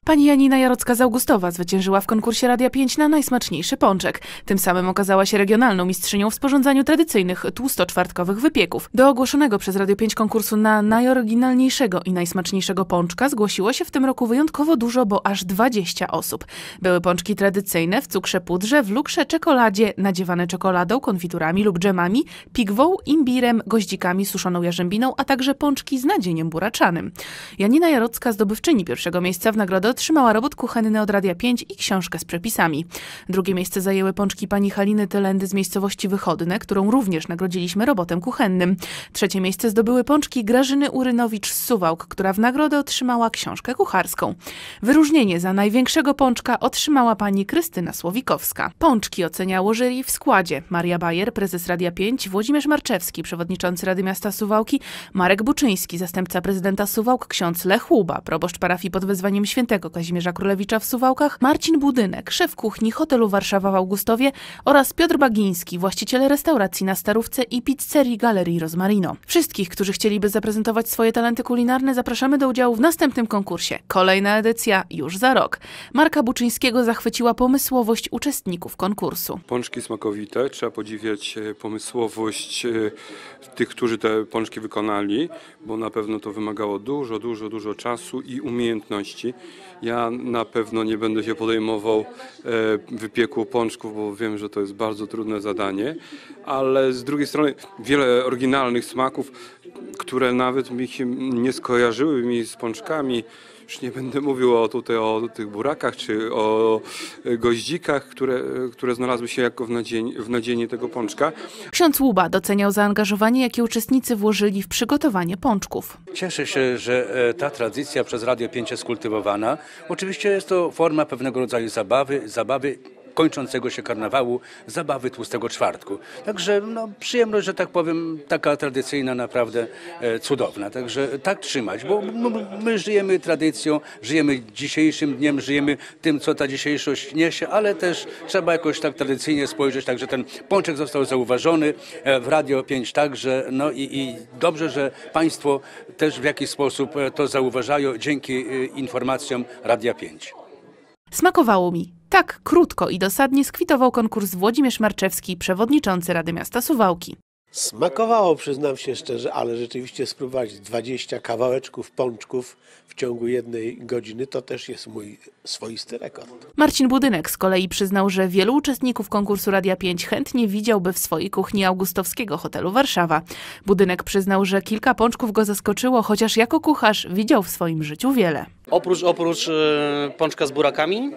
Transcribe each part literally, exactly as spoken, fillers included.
Pani Janina Jarocka z Augustowa zwyciężyła w konkursie Radia pięć na najsmaczniejszy pączek. Tym samym okazała się regionalną mistrzynią w sporządzaniu tradycyjnych tłustoczwartkowych wypieków. Do ogłoszonego przez Radio pięć konkursu na najoryginalniejszego i najsmaczniejszego pączka zgłosiło się w tym roku wyjątkowo dużo, bo aż dwadzieścia osób. Były pączki tradycyjne w cukrze pudrze, w lukrze, czekoladzie, nadziewane czekoladą, konfiturami lub dżemami, pigwą, imbirem, goździkami, suszoną jarzębiną, a także pączki z nadzieniem buraczanym. Janina Jarocka, zdobywczyni pierwszego miejsca w nagrodę, otrzymała robot kuchenny od Radia pięć i książkę z przepisami. Drugie miejsce zajęły pączki pani Haliny Tylendy z miejscowości Wychodne, którą również nagrodziliśmy robotem kuchennym. Trzecie miejsce zdobyły pączki Grażyny Urynowicz z Suwałk, która w nagrodę otrzymała książkę kucharską. Wyróżnienie za największego pączka otrzymała pani Krystyna Słowikowska. Pączki oceniało jury w składzie: Maria Bajer, prezes Radia pięć, Włodzimierz Marczewski, przewodniczący Rady Miasta Suwałki, Marek Buczyński, zastępca prezydenta Suwałk, ksiądz Lech Łuba, proboszcz parafii pod wezwaniem świętego Kazimierza Królewicza w Suwałkach, Marcin Budynek, szef kuchni hotelu Warszawa w Augustowie oraz Piotr Bagiński, właściciel restauracji na Starówce i pizzerii Galerii Rozmarino. Wszystkich, którzy chcieliby zaprezentować swoje talenty kulinarne, zapraszamy do udziału w następnym konkursie. Kolejna edycja już za rok. Marka Buczyńskiego zachwyciła pomysłowość uczestników konkursu. Pączki smakowite, trzeba podziwiać pomysłowość tych, którzy te pączki wykonali, bo na pewno to wymagało dużo, dużo, dużo czasu i umiejętności. Ja na pewno nie będę się podejmował wypieku pączków, bo wiem, że to jest bardzo trudne zadanie, ale z drugiej strony wiele oryginalnych smaków, które nawet mi się nie skojarzyły mi z pączkami. Już nie będę mówił o, tutaj o tych burakach czy o goździkach, które, które znalazły się jako w nadzieniu, w nadzieniu tego pączka. Ksiądz Łuba doceniał zaangażowanie, jakie uczestnicy włożyli w przygotowanie pączków. Cieszę się, że ta tradycja przez Radio pięć jest kultywowana. Oczywiście jest to forma pewnego rodzaju zabawy, zabawy kończącego się karnawału, zabawy Tłustego Czwartku. Także no, przyjemność, że tak powiem, taka tradycyjna, naprawdę e, cudowna. Także tak trzymać, bo no, my żyjemy tradycją, żyjemy dzisiejszym dniem, żyjemy tym, co ta dzisiejszość niesie, ale też trzeba jakoś tak tradycyjnie spojrzeć, także ten pączek został zauważony e, w Radio pięć także, no i, i dobrze, że Państwo też w jakiś sposób to zauważają dzięki e, informacjom Radia pięć. Smakowało mi. Tak krótko i dosadnie skwitował konkurs Włodzimierz Marczewski, przewodniczący Rady Miasta Suwałki. Smakowało, przyznam się szczerze, ale rzeczywiście spróbować dwadzieścia kawałeczków pączków w ciągu jednej godziny to też jest mój swoisty rekord. Marcin Budynek z kolei przyznał, że wielu uczestników konkursu Radia pięć chętnie widziałby w swojej kuchni augustowskiego hotelu Warszawa. Budynek przyznał, że kilka pączków go zaskoczyło, chociaż jako kucharz widział w swoim życiu wiele. Oprócz, oprócz e, pączka z burakami,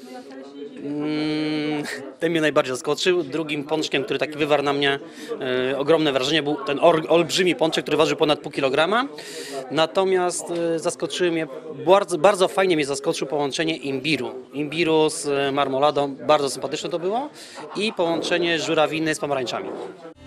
ten mnie najbardziej zaskoczył. Drugim pączkiem, który taki wywarł na mnie e, ogromne wrażenie, był ten or, olbrzymi pączek, który ważył ponad pół kilograma. Natomiast e, zaskoczyły mnie, bardzo, bardzo fajnie mnie zaskoczył połączenie imbiru. Imbiru z marmoladą, bardzo sympatyczne to było, i połączenie żurawiny z pomarańczami.